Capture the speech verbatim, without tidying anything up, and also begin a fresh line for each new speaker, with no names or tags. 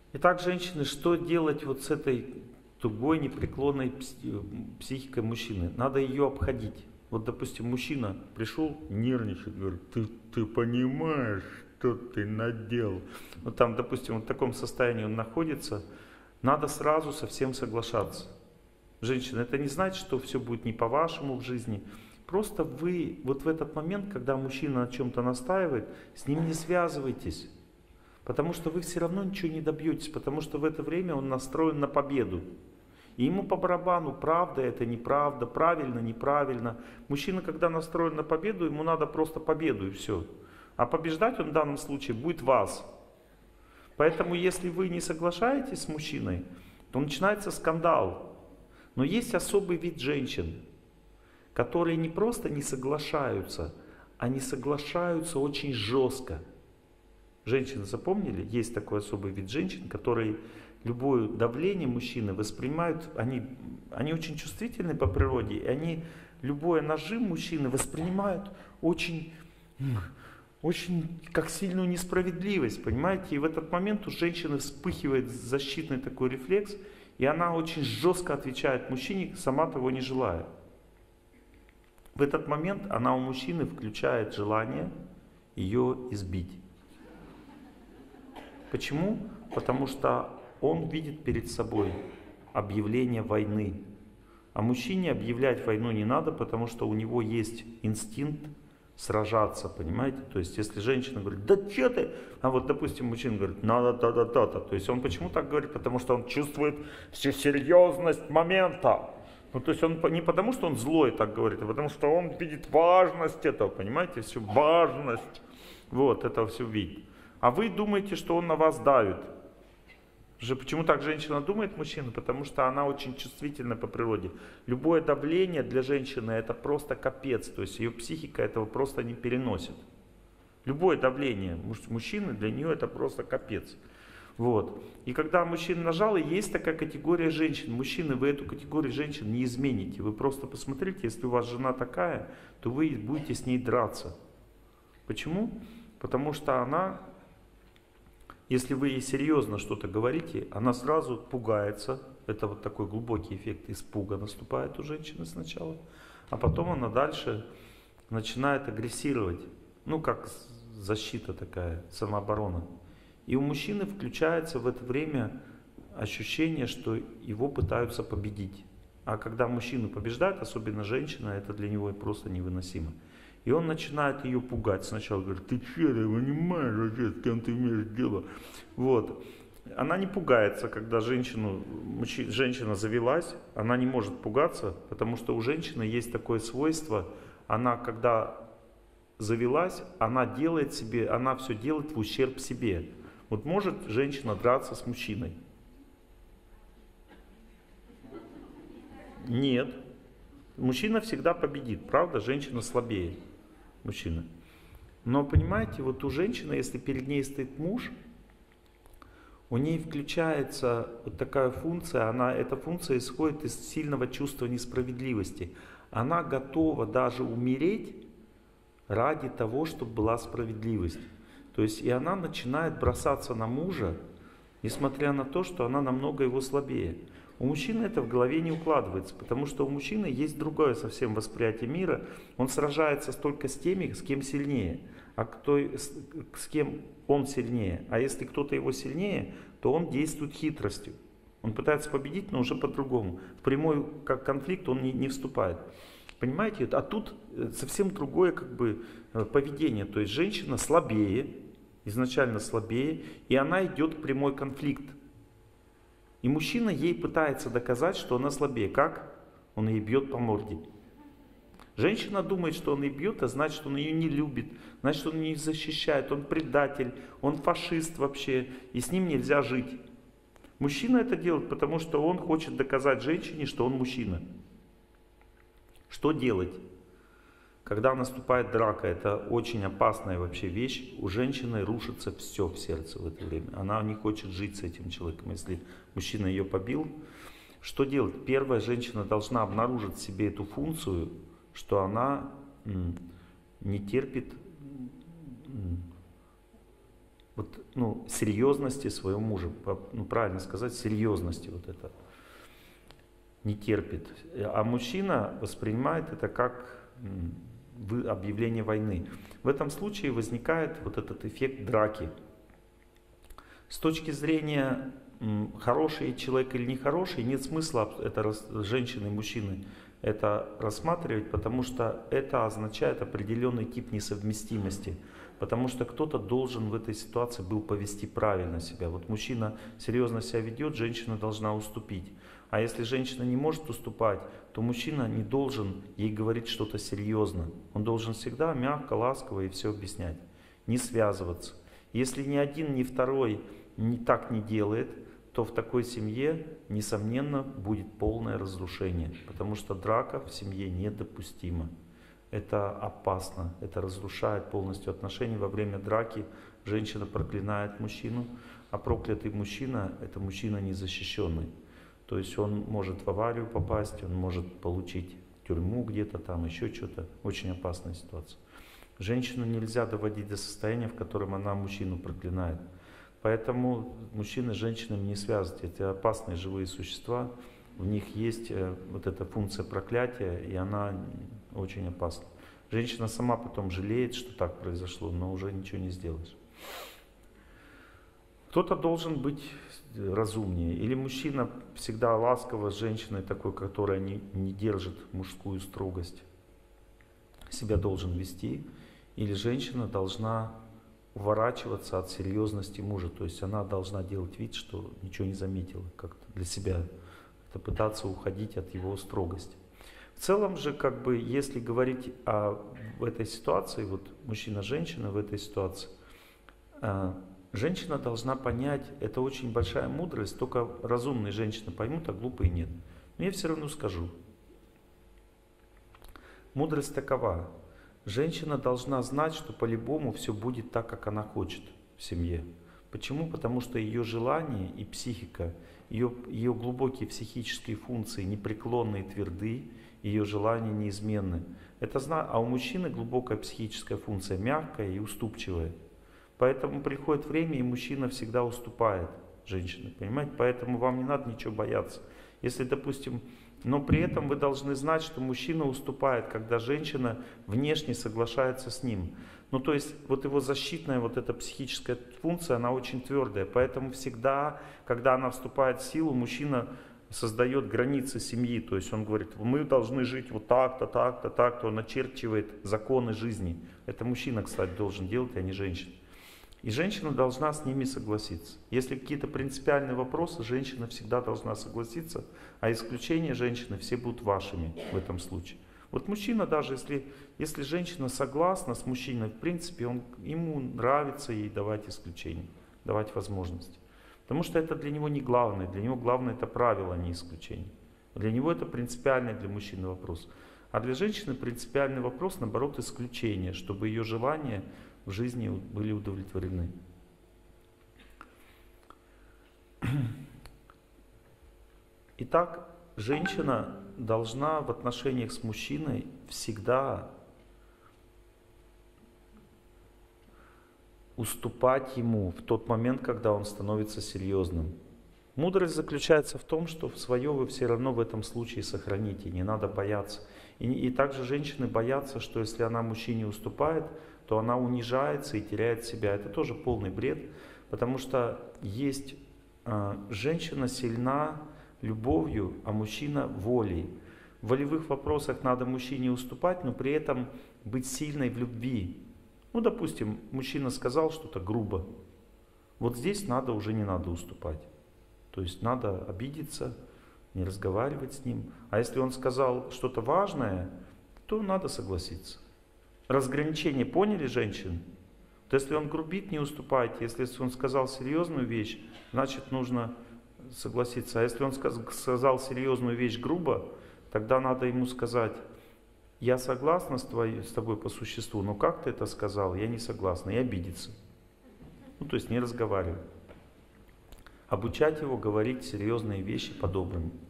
Итак, женщины, что делать вот с этой тугой, непреклонной психикой мужчины? Надо ее обходить. Вот, допустим, мужчина пришел, нервничает, говорит, ты, ты понимаешь, что ты наделал? Вот там, допустим, в таком состоянии он находится, надо сразу со всем соглашаться. Женщина, это не значит, что все будет не по-вашему в жизни. Просто вы вот в этот момент, когда мужчина на чем-то настаивает, с ним не связывайтесь. Потому что вы все равно ничего не добьетесь, потому что в это время он настроен на победу. И ему по барабану, правда это, неправда, правильно, неправильно. Мужчина, когда настроен на победу, ему надо просто победу и все. А побеждать он в данном случае будет вас. Поэтому если вы не соглашаетесь с мужчиной, то начинается скандал. Но есть особый вид женщин, которые не просто не соглашаются, они соглашаются очень жестко. Женщины запомнили? Есть такой особый вид женщин, которые любое давление мужчины воспринимают, они, они очень чувствительны по природе, и они любой нажим мужчины воспринимают очень, очень как сильную несправедливость, понимаете? И в этот момент у женщины вспыхивает защитный такой рефлекс, и она очень жестко отвечает мужчине, сама того не желая. В этот момент она у мужчины включает желание ее избить. Почему? Потому что он видит перед собой объявление войны. А мужчине объявлять войну не надо, потому что у него есть инстинкт сражаться, понимаете? То есть, если женщина говорит, да че ты? А вот, допустим, мужчина говорит, надо то-то-то-то. То есть, он почему так говорит? Потому что он чувствует всю серьезность момента. Ну, то есть, он не потому, что он злой так говорит, а потому что он видит важность этого, понимаете? Всю важность. Вот, этого все видит. А вы думаете, что он на вас давит. Почему так женщина думает, мужчина? Потому что она очень чувствительна по природе. Любое давление для женщины это просто капец. То есть ее психика этого просто не переносит. Любое давление мужчины для нее это просто капец. Вот. И когда мужчина нажал, есть такая категория женщин. Мужчины, вы эту категорию женщин не измените. Вы просто посмотрите, если у вас жена такая, то вы будете с ней драться. Почему? Потому что она... Если вы ей серьезно что-то говорите, она сразу пугается. Это вот такой глубокий эффект испуга наступает у женщины сначала. А потом она дальше начинает агрессировать. Ну, как защита такая, самооборона. И у мужчины включается в это время ощущение, что его пытаются победить. А когда мужчину побеждают, особенно женщина, это для него просто невыносимо. И он начинает ее пугать. Сначала говорит, ты че, ты понимаешь вообще, с кем ты имеешь дело? Вот. Она не пугается, когда женщину, мужчина, женщина завелась, она не может пугаться, потому что у женщины есть такое свойство, она когда завелась, она делает себе, она все делает в ущерб себе. Вот может женщина драться с мужчиной? Нет. Мужчина всегда победит, правда? Женщина слабее. Мужчина. Но понимаете, вот у женщины, если перед ней стоит муж, у ней включается вот такая функция, она, эта функция исходит из сильного чувства несправедливости. Она готова даже умереть ради того, чтобы была справедливость. То есть и она начинает бросаться на мужа, несмотря на то, что она намного его слабее. У мужчины это в голове не укладывается, потому что у мужчины есть другое совсем восприятие мира. Он сражается только с теми, с кем сильнее, а кто, с, с кем он сильнее. А если кто-то его сильнее, то он действует хитростью. Он пытается победить, но уже по-другому. В прямой как конфликт он не, не вступает. Понимаете? А тут совсем другое как бы поведение. То есть женщина слабее, изначально слабее, и она идет в прямой конфликт. И мужчина ей пытается доказать, что она слабее. Как? Он ей бьет по морде. Женщина думает, что он ее бьет, а значит, он ее не любит, значит, он ее защищает, он предатель, он фашист вообще, и с ним нельзя жить. Мужчина это делает, потому что он хочет доказать женщине, что он мужчина. Что делать? Когда наступает драка, это очень опасная вообще вещь, у женщины рушится все в сердце в это время. Она не хочет жить с этим человеком, если мужчина ее побил. Что делать? Первая, женщина должна обнаружить в себе эту функцию, что она не терпит, вот ну, серьезности своего мужа, ну, правильно сказать, серьезности вот это, не терпит. А мужчина воспринимает это как объявление войны. В этом случае возникает вот этот эффект драки. С точки зрения хороший человек или нехороший, нет смысла это женщины и мужчины это рассматривать, потому что это означает определенный тип несовместимости. Потому что кто-то должен в этой ситуации был повести правильно себя. Вот мужчина серьезно себя ведет, женщина должна уступить. А если женщина не может уступать, то мужчина не должен ей говорить что-то серьезно. Он должен всегда мягко, ласково и все объяснять. Не связываться. Если ни один, ни второй не так не делает, то в такой семье, несомненно, будет полное разрушение. Потому что драка в семье недопустима. Это опасно, это разрушает полностью отношения. Во время драки женщина проклинает мужчину, а проклятый мужчина – это мужчина незащищенный. То есть он может в аварию попасть, он может получить тюрьму где-то там, еще что-то. Очень опасная ситуация. Женщину нельзя доводить до состояния, в котором она мужчину проклинает. Поэтому мужчины с женщинами не связывать. Это опасные живые существа. В них есть вот эта функция проклятия, и она очень опасна. Женщина сама потом жалеет, что так произошло, но уже ничего не сделаешь. Кто-то должен быть разумнее. Или мужчина всегда ласково с женщиной такой, которая не, не держит мужскую строгость, себя должен вести. Или женщина должна уворачиваться от серьезности мужа. То есть она должна делать вид, что ничего не заметила, как-то для себя. Это пытаться уходить от его строгости. В целом же, как бы, если говорить о в этой ситуации, вот мужчина-женщина в этой ситуации, женщина должна понять, это очень большая мудрость, только разумные женщины поймут, а глупые нет. Но я все равно скажу. Мудрость такова. Женщина должна знать, что по-любому все будет так, как она хочет в семье. Почему? Потому что ее желания и психика, ее, ее глубокие психические функции непреклонны и тверды, ее желания неизменны. Это зна... А у мужчины глубокая психическая функция мягкая и уступчивая. Поэтому приходит время, и мужчина всегда уступает женщине. Понимаете? Поэтому вам не надо ничего бояться. Если, допустим, но при этом вы должны знать, что мужчина уступает, когда женщина внешне соглашается с ним. Ну то есть вот его защитная вот эта психическая функция, она очень твердая. Поэтому всегда, когда она вступает в силу, мужчина создает границы семьи. То есть он говорит, мы должны жить вот так-то, так-то, так-то. Он очерчивает законы жизни. Это мужчина, кстати, должен делать, а не женщина. И женщина должна с ними согласиться. Если какие-то принципиальные вопросы, женщина всегда должна согласиться, а исключения женщины все будут вашими в этом случае. Вот мужчина даже, если, если женщина согласна с мужчиной, в принципе, он, ему нравится ей давать исключения, давать возможности. Потому что это для него не главное, для него главное это правило, а не исключение. Для него это принципиальный для мужчины вопрос. А для женщины принципиальный вопрос, наоборот, исключение, чтобы ее желания в жизни были удовлетворены. Итак, женщина должна в отношениях с мужчиной всегда уступать ему в тот момент, когда он становится серьезным. Мудрость заключается в том, что свое вы все равно в этом случае сохраните, не надо бояться. И, и также женщины боятся, что если она мужчине уступает, то она унижается и теряет себя. Это тоже полный бред, потому что есть э, женщина сильна любовью, а мужчина волей. В волевых вопросах надо мужчине уступать, но при этом быть сильной в любви. Ну, допустим, мужчина сказал что-то грубо. Вот здесь надо уже не надо уступать. То есть надо обидеться, не разговаривать с ним. А если он сказал что-то важное, то надо согласиться. Разграничение поняли, женщины? То если он грубит, не уступайте. Если он сказал серьезную вещь, значит нужно согласиться. А если он сказал серьезную вещь грубо, тогда надо ему сказать, я согласна с, твоей, с тобой по существу, но как ты это сказал, я не согласна, и обидеться. Ну то есть не разговаривать. Обучать его говорить серьезные вещи по-доброму.